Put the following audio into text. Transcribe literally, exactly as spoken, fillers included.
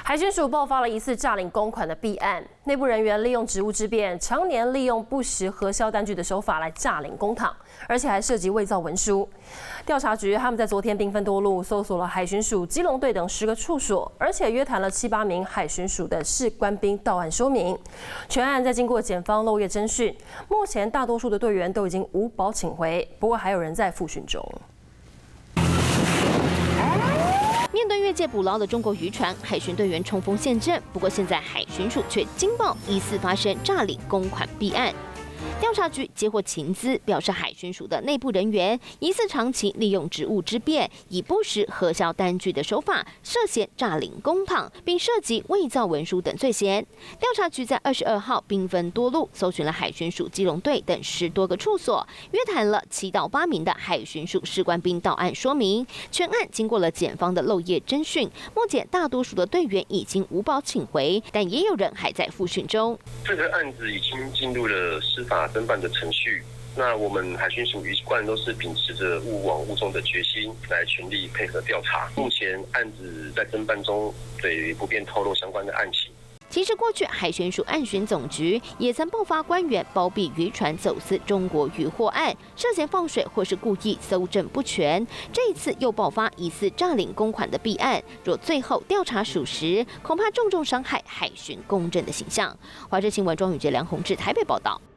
海巡署爆发了疑似诈领公款的弊案，内部人员利用职务之便，常年利用不实核销单据的手法来诈领公帑，而且还涉及伪造文书。调查局他们在昨天兵分多路，搜索了海巡署基隆队等十个处所，而且约谈了七八名海巡署的士官兵到案说明。全案在经过检方漏夜侦讯，目前大多数的队员都已经无保请回，不过还有人在复讯中。 面对越界捕捞的中国渔船，海巡队员冲锋陷阵。不过，现在海巡署却惊爆疑似发生诈领公款弊案。调查局接获情资，表示海巡署的内部人员疑似长期利用职务之便，以不实核销单据的手法，涉嫌诈领公帑，并涉及伪造文书等罪嫌。调查局在二十二号兵分多路，搜寻了海巡署基隆队等十多个处所，约谈了七到八名的海巡署士官兵到案说明。全案经过了检方的漏夜侦讯，目前大多数的队员已经无保请回，但也有人还在复讯中。 这个案子已经进入了司法侦办的程序。那我们海巡署一贯都是秉持着勿枉勿纵的决心，来全力配合调查。目前案子在侦办中，对不便透露相关的案情。 其实，过去海巡署案巡总局也曾爆发官员包庇渔船走私中国渔获案，涉嫌放水或是故意搜证不全。这一次又爆发疑似诈领公款的弊案，若最后调查属实，恐怕重重伤害海巡公正的形象。华视新闻庄宇杰、梁宏志台北报道。